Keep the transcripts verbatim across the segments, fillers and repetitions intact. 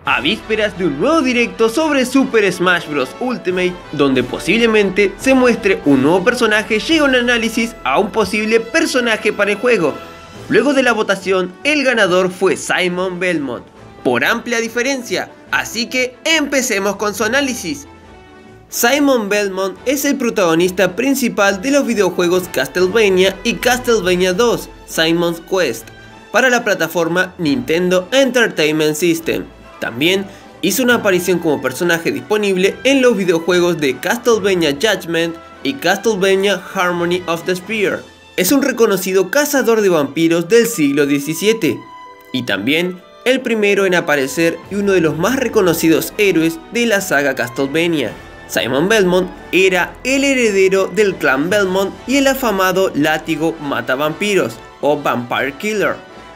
a vísperas de un nuevo directo sobre Super Smash Bros. Ultimate, donde posiblemente se muestre un nuevo personaje, llega un análisis a un posible personaje para el juego. Luego de la votación, el ganador fue Simon Belmont, por amplia diferencia, así que empecemos con su análisis. Simon Belmont es el protagonista principal de los videojuegos Castlevania y Castlevania dos, Simon's Quest, para la plataforma Nintendo Entertainment System. También hizo una aparición como personaje disponible en los videojuegos de Castlevania Judgment y Castlevania Harmony of the Spear. Es un reconocido cazador de vampiros del siglo diecisiete y también el primero en aparecer y uno de los más reconocidos héroes de la saga Castlevania. Simon Belmont era el heredero del clan Belmont y el afamado látigo matavampiros o Vampire Killer,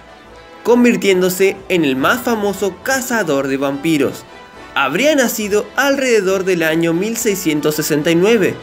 convirtiéndose en el más famoso cazador de vampiros. Habría nacido alrededor del año mil seiscientos sesenta y nueve.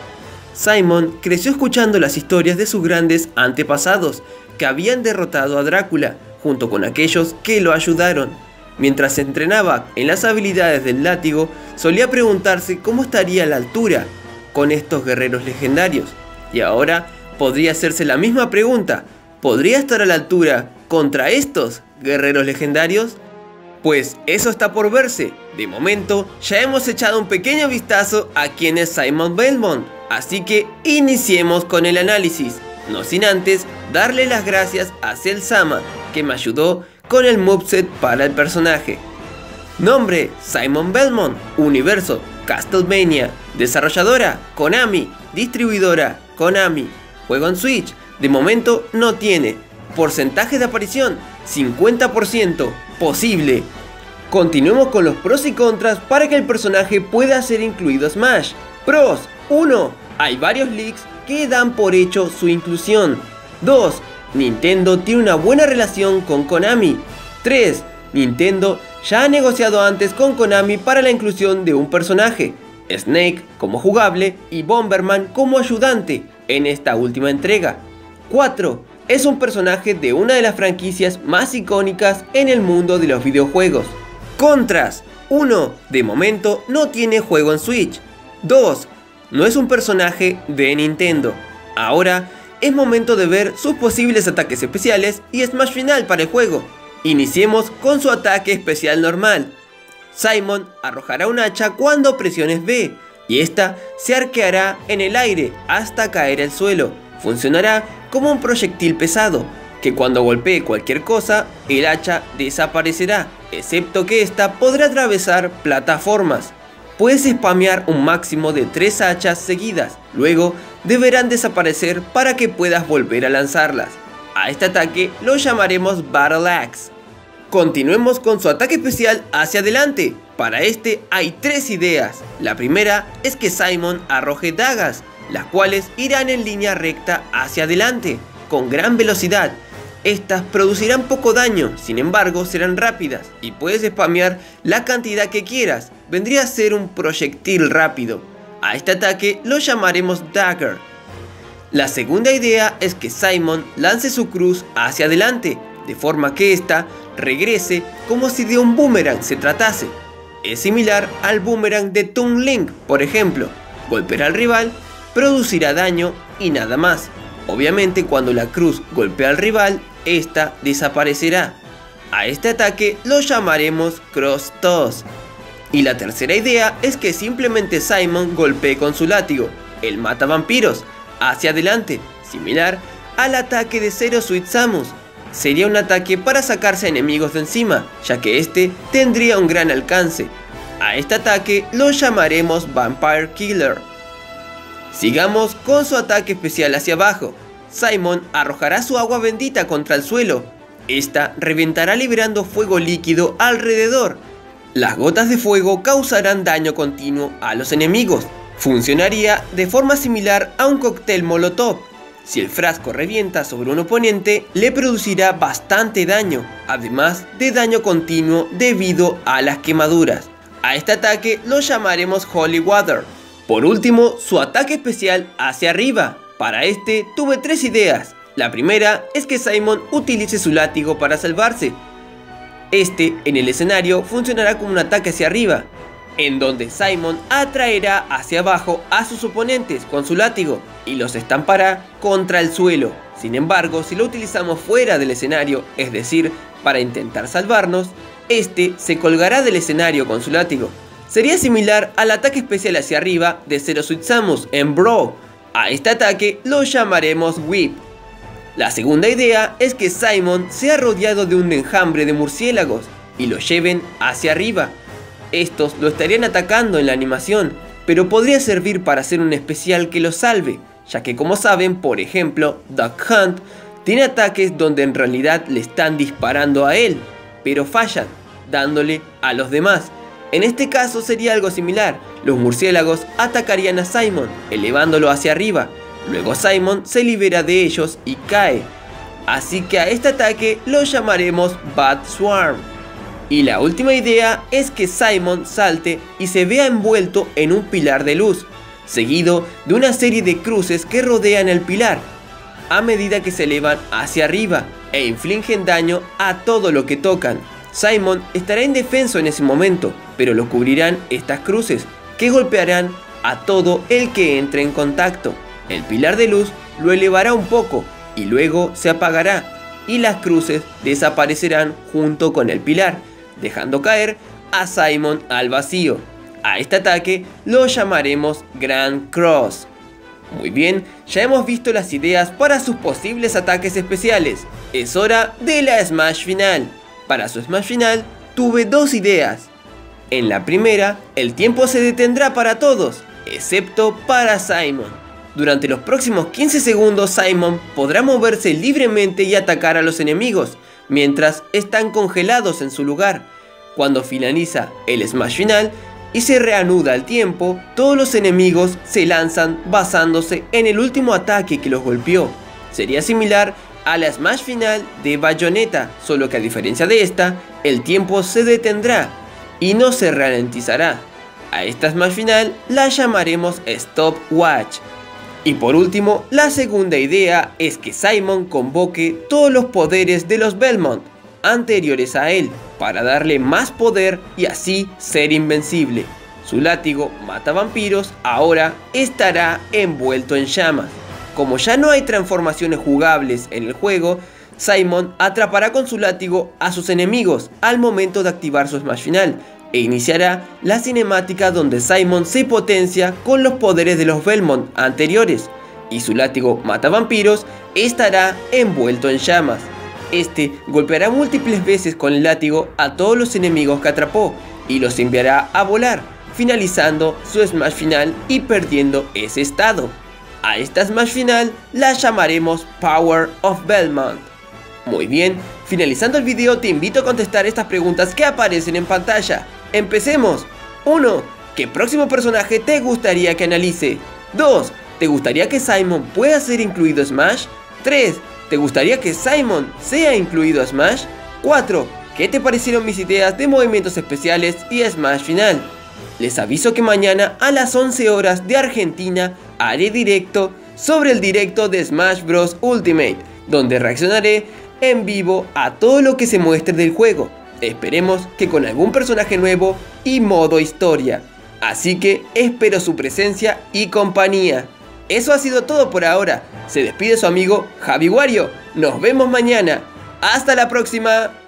Simon creció escuchando las historias de sus grandes antepasados que habían derrotado a Drácula, junto con aquellos que lo ayudaron. Mientras se entrenaba en las habilidades del látigo, solía preguntarse cómo estaría a la altura con estos guerreros legendarios. Y ahora podría hacerse la misma pregunta: ¿podría estar a la altura contra estos guerreros legendarios? Pues eso está por verse. De momento ya hemos echado un pequeño vistazo a quién es Simon Belmont, así que iniciemos con el análisis, no sin antes darle las gracias a Cell Sama, que me ayudó con el moveset para el personaje. Nombre: Simon Belmont. Universo: Castlevania. Desarrolladora: Konami. Distribuidora: Konami. Juego en Switch: de momento no tiene. Porcentaje de aparición: cincuenta por ciento. Posible. Continuemos con los pros y contras para que el personaje pueda ser incluido a Smash. Pros: uno. Hay varios leaks que dan por hecho su inclusión. dos. Nintendo tiene una buena relación con Konami. tres. Nintendo ya ha negociado antes con Konami para la inclusión de un personaje, Snake como jugable y Bomberman como ayudante en esta última entrega. cuatro. Es un personaje de una de las franquicias más icónicas en el mundo de los videojuegos. Contras: uno. De momento no tiene juego en Switch. dos. No es un personaje de Nintendo. Ahora es momento de ver sus posibles ataques especiales y Smash final para el juego. Iniciemos con su ataque especial normal. Simon arrojará un hacha cuando presiones B y esta se arqueará en el aire hasta caer al suelo. Funcionará como un proyectil pesado, que cuando golpee cualquier cosa, el hacha desaparecerá, excepto que esta podrá atravesar plataformas. Puedes spamear un máximo de tres hachas seguidas, luego deberán desaparecer para que puedas volver a lanzarlas. A este ataque lo llamaremos Battle Axe. Continuemos con su ataque especial hacia adelante. Para este hay tres ideas. La primera es que Simon arroje dagas, las cuales irán en línea recta hacia adelante, con gran velocidad. Estas producirán poco daño, sin embargo serán rápidas y puedes spamear la cantidad que quieras. Vendría a ser un proyectil rápido. A este ataque lo llamaremos Dagger. La segunda idea es que Simon lance su cruz hacia adelante, de forma que ésta regrese como si de un boomerang se tratase. Es similar al boomerang de Toon Link, por ejemplo. Golpeará al rival, producirá daño y nada más. Obviamente cuando la cruz golpea al rival, esta desaparecerá. A este ataque lo llamaremos Cross Toss. Y la tercera idea es que simplemente Simon golpee con su látigo, el matavampiros, hacia adelante, similar al ataque de Zero Suit Samus. Sería un ataque para sacarse a enemigos de encima, ya que este tendría un gran alcance. A este ataque lo llamaremos Vampire Killer. Sigamos con su ataque especial hacia abajo. Simon arrojará su agua bendita contra el suelo. Esta reventará liberando fuego líquido alrededor. Las gotas de fuego causarán daño continuo a los enemigos. Funcionaría de forma similar a un cóctel molotov. Si el frasco revienta sobre un oponente, le producirá bastante daño, además de daño continuo debido a las quemaduras. A este ataque lo llamaremos Holy Water. Por último, su ataque especial hacia arriba. Para este tuve tres ideas. La primera es que Simon utilice su látigo para salvarse. Este, en el escenario, funcionará como un ataque hacia arriba, en donde Simon atraerá hacia abajo a sus oponentes con su látigo y los estampará contra el suelo. Sin embargo, si lo utilizamos fuera del escenario, es decir, para intentar salvarnos, este se colgará del escenario con su látigo. Sería similar al ataque especial hacia arriba de Zero Suit Samus en Brawl. A este ataque lo llamaremos Whip. La segunda idea es que Simon sea rodeado de un enjambre de murciélagos y lo lleven hacia arriba. Estos lo estarían atacando en la animación, pero podría servir para hacer un especial que lo salve, ya que como saben, por ejemplo, Duck Hunt tiene ataques donde en realidad le están disparando a él, pero fallan, dándole a los demás. En este caso sería algo similar, los murciélagos atacarían a Simon, elevándolo hacia arriba, luego Simon se libera de ellos y cae, así que a este ataque lo llamaremos Bat Swarm. Y la última idea es que Simon salte y se vea envuelto en un pilar de luz, seguido de una serie de cruces que rodean el pilar, a medida que se elevan hacia arriba e infligen daño a todo lo que tocan. Simon estará indefenso en ese momento, pero lo cubrirán estas cruces, que golpearán a todo el que entre en contacto. El pilar de luz lo elevará un poco y luego se apagará, y las cruces desaparecerán junto con el pilar, dejando caer a Simon al vacío. A este ataque lo llamaremos Grand Cross. Muy bien, ya hemos visto las ideas para sus posibles ataques especiales. Es hora de la Smash final. Para su Smash final tuve dos ideas. En la primera, el tiempo se detendrá para todos, excepto para Simon. Durante los próximos quince segundos Simon podrá moverse libremente y atacar a los enemigos, mientras están congelados en su lugar. Cuando finaliza el Smash final y se reanuda el tiempo, todos los enemigos se lanzan basándose en el último ataque que los golpeó. Sería similar a la Smash final de Bayonetta, solo que a diferencia de esta, el tiempo se detendrá y no se ralentizará. A esta Smash final la llamaremos Stopwatch. Y por último, la segunda idea es que Simon convoque todos los poderes de los Belmont anteriores a él, para darle más poder y así ser invencible. Su látigo mata vampiros ahora estará envuelto en llamas. Como ya no hay transformaciones jugables en el juego, Simon atrapará con su látigo a sus enemigos al momento de activar su Smash final, e iniciará la cinemática donde Simon se potencia con los poderes de los Belmont anteriores, y su látigo mata vampiros estará envuelto en llamas. Este golpeará múltiples veces con el látigo a todos los enemigos que atrapó y los enviará a volar, finalizando su Smash final y perdiendo ese estado. A esta Smash final la llamaremos Power of Belmont. Muy bien, finalizando el video te invito a contestar estas preguntas que aparecen en pantalla. ¡Empecemos! uno. ¿Qué próximo personaje te gustaría que analice? dos. ¿Te gustaría que Simon pueda ser incluido a Smash? tres. ¿Te gustaría que Simon sea incluido a Smash? cuatro. ¿Qué te parecieron mis ideas de movimientos especiales y Smash final? Les aviso que mañana a las once horas de Argentina haré directo sobre el directo de Smash Bros Ultimate, donde reaccionaré en vivo a todo lo que se muestre del juego. Esperemos que con algún personaje nuevo y modo historia. Así que espero su presencia y compañía. Eso ha sido todo por ahora. Se despide su amigo Javi Wario. Nos vemos mañana. ¡Hasta la próxima!